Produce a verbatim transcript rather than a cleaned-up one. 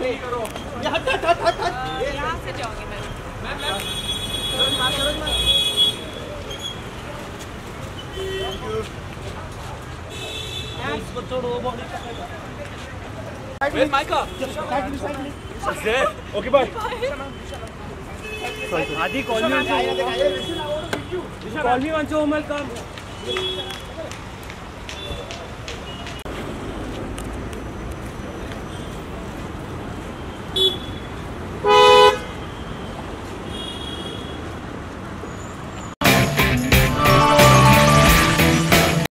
ये हट हट हट हट यहाँ से जाओगे मैं मैम मैम मार करो मार इसको छोड़ो वो body Where's Micah? Okay, bye. Adi, call me once you call me once you will come.